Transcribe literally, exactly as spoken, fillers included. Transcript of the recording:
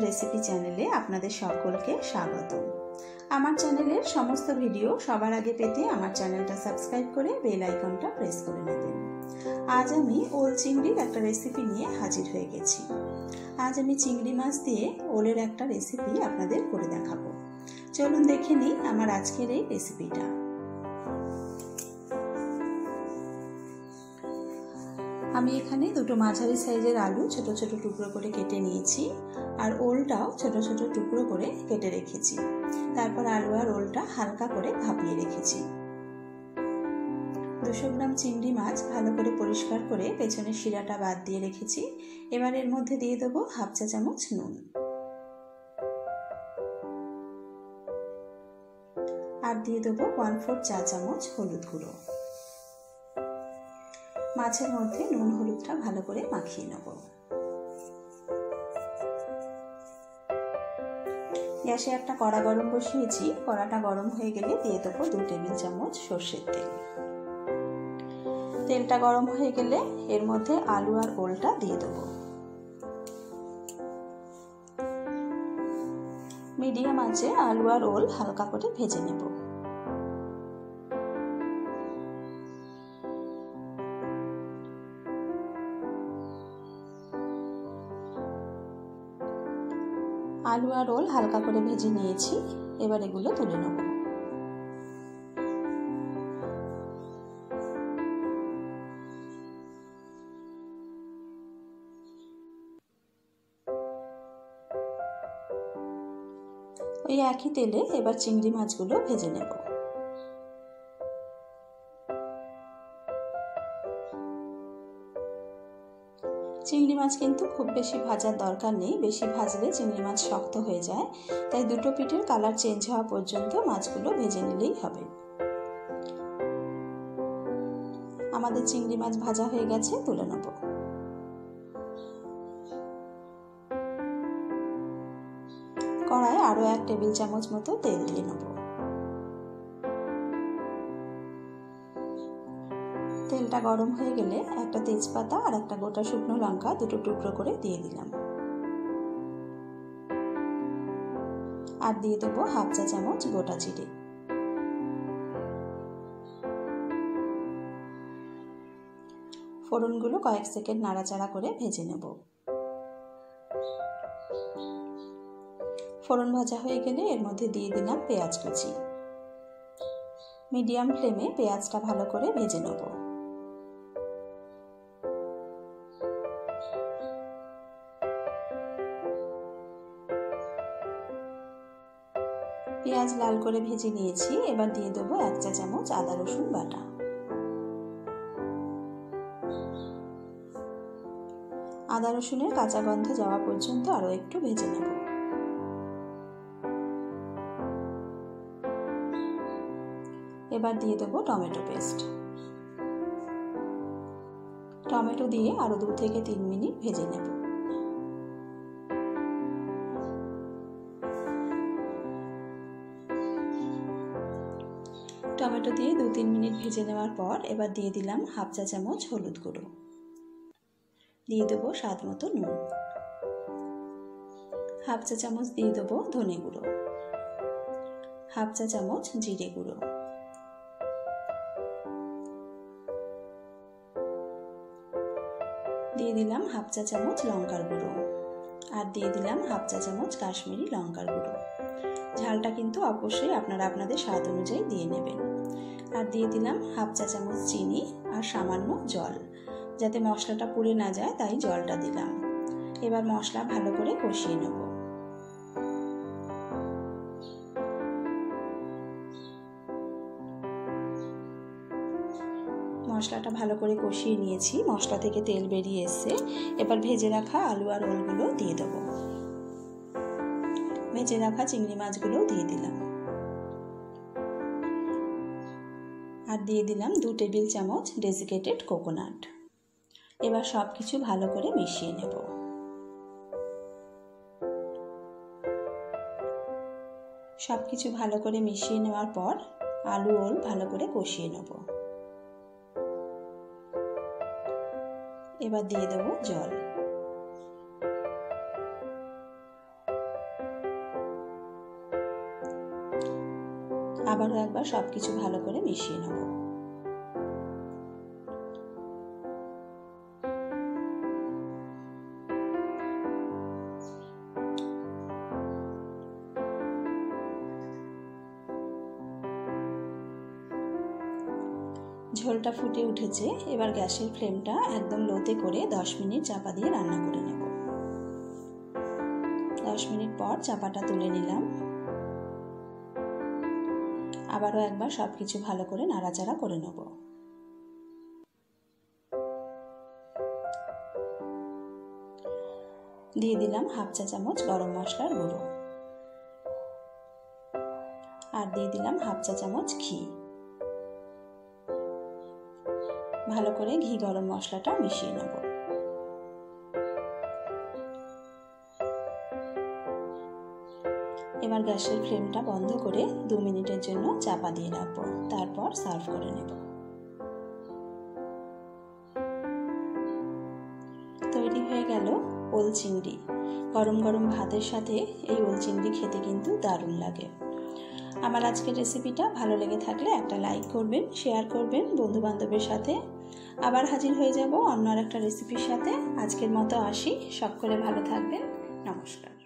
Recipe চ্যানেলে আপনাদের সকলকে স্বাগত। আমার চ্যানেলের সমস্ত ভিডিও সবার আগে পেতে আমার চ্যানেলটা সাবস্ক্রাইব করে বেল আইকনটা প্রেস করে নেবেন। আজ আমি ওল চিংড়ির একটা রেসিপি নিয়ে হাজির হয়ে গেছি। আজ আমি চিংড়ি মাছ দিয়ে ওলের একটা রেসিপি আপনাদের করে দেখাবো। চলুন দেখে নিই আমার আজকের এই রেসিপিটা। আমি এখানে দুটো মাঝারি সাইজের আলু ছোট ছোট টুকরো করে কেটে নিয়েছি, আর ওলটাও ছোট ছোট টুকরো করে কেটে রেখেছি। তারপর আলু আর ওলটা হালকা করে ভাপিয়ে রেখেছি। দুশো গ্রাম চিংড়ি মাছ ভালো করে পরিষ্কার করে পেছনের শিরাটা বাদ দিয়ে রেখেছি। এবার এর মধ্যে দিয়ে দেবো হাফ চা চামচ নুন, আর দিয়ে দেবো ওয়ান ফোর চা চামচ হলুদ গুঁড়ো। মাছের মধ্যে নুন হলুদটা ভালো করে মাখিয়ে নেব। গ্যাসে একটা কড়া গরম বসিয়েছি। কড়াটা গরম হয়ে গেলে দিয়ে দেবো দু টেবিল চামচ সর্ষের তেল। তেলটা গরম হয়ে গেলে এর মধ্যে আলু আর ওলটা দিয়ে দেবো। মিডিয়াম আঁচে আলু আর ওল হালকা করে ভেজে নেব। আলু আর ওল হালকা করে ভেজে নিয়েছি। এবার এগুলো তুলে নেব। ওই একই তেলে এবার চিংড়ি মাছগুলো ভেজে নেব। চিংড়ি মাছ কিন্তু খুব বেশি ভাজার দরকার নেই, বেশি ভাজলে চিংড়ি মাছ শক্ত হয়ে যায়। তাই দুটো পিঠের কালার চেঞ্জ হওয়া পর্যন্ত মাছগুলো ভেজে নিলেই হবে। আমাদের চিংড়ি মাছ ভাজা হয়ে গেছে, তুলে নেব। কড়ায় আরো এক টেবিল চামচ মতো তেল দিয়ে নেব। তেলটা গরম হয়ে গেলে একটা তেজপাতা আর একটা গোটা শুকনো লঙ্কা দুটো টুকরো করে দিয়ে দিলাম, আর দিয়ে দেবো হাফ চা চামচ গোটা জিরে। ফোড়নগুলো কয়েক সেকেন্ড নাড়াচাড়া করে ভেজে নেব। ফোড়ন ভাজা হয়ে গেলে এর মধ্যে দিয়ে দিলাম পেঁয়াজ কুচি। মিডিয়াম ফ্লেমে পেঁয়াজটা ভালো করে ভেজে নেব। পেঁয়াজ লাল করে ভেজে নিয়েছি। এবার দিয়ে দেবো এক চা চামচ আদা রসুন বাটা। আদা রসুনের কাঁচা গন্ধ যাওয়া পর্যন্ত আরো একটু ভেজে নেব। এবার দিয়ে দেবো টমেটো পেস্ট। টমেটো দিয়ে আরো দু থেকে তিন মিনিট ভেজে নেব। টমেটো দিয়ে দু তিন মিনিট ভেজে নেওয়ার পর এবার দিয়ে দিলাম হাফ চা চামচ হলুদ গুঁড়ো, দিয়ে দেবো স্বাদ মতো নুন, হাফ চা চামচ দিয়ে দেবো ধনে গুঁড়ো, হাফ চা চামচ জিরে গুঁড়ো, দিয়ে দিলাম হাফ চা চামচ লঙ্কার গুঁড়ো, আর দিয়ে দিলাম হাফ চা চামচ কাশ্মীরি লঙ্কার গুঁড়ো। ঝালটা কিন্তু অবশ্যই আপনারা আপনাদের স্বাদ অনুযায়ী দিয়ে নেবেন। আর দিয়ে দিলাম হাফ চা চামচ চিনি আর সামান্য জল, যাতে মশলাটা পুড়ে না যায়, তাই জলটা দিলাম। এবার মশলা ভালো করে কষিয়ে নেব। মশলাটা ভালো করে কষিয়ে নিয়েছি। মশলা থেকে তেল বেরিয়ে এসছে। এবার ভেজে রাখা আলু আর ওলগুলো দিয়ে দেবো। ভেজে রাখা চিংড়ি মাছগুলো দিয়ে দিলাম, আর দিয়ে দিলাম দু টেবিল চামচ ডেসিকেটেড কোকোনাট। এবার সব কিছু ভালো করে মিশিয়ে নেব। সব কিছু ভালো করে মিশিয়ে নেওয়ার পর আলু ওল ভালো করে কষিয়ে নেব। এবার দিয়ে দেবো জল। আবারও একবার সব কিছু ভালো করে মিশিয়ে নেব। ঝোলটা ফুটে উঠেছে, এবার গ্যাসের ফ্লেমটা একদম লোতে করে দশ মিনিট চাপা দিয়ে রান্না করে নেব। দশ মিনিট পর চাপাটা তুলে নিলাম। আবারও একবার সব কিছু ভালো করে নাড়াচাড়া করে নেব। দিয়ে দিলাম হাফ চা চামচ গরম মশলার গুঁড়ো, আর দিয়ে দিলাম হাফ চা চামচ ঘি। ভালো করে ঘি গরম মশলাটা মিশিয়ে নেব। এবার গ্যাসের ফ্লেমটা বন্ধ করে দু মিনিটের জন্য চাপা দিয়ে রাখবো, তারপর সার্ভ করে নেব। তৈরি হয়ে গেল ওল চিংড়ি। গরম গরম ভাতের সাথে এই ওল চিংড়ি খেতে কিন্তু দারুণ লাগে। আমার আজকের রেসিপিটা ভালো লেগে থাকলে একটা লাইক করবেন, শেয়ার করবেন বন্ধু বান্ধবের সাথে। আবার হাজির হয়ে যাব অন্য আর একটা রেসিপির সাথে। আজকের মতো আসি, সকলে ভালো থাকবেন। নমস্কার।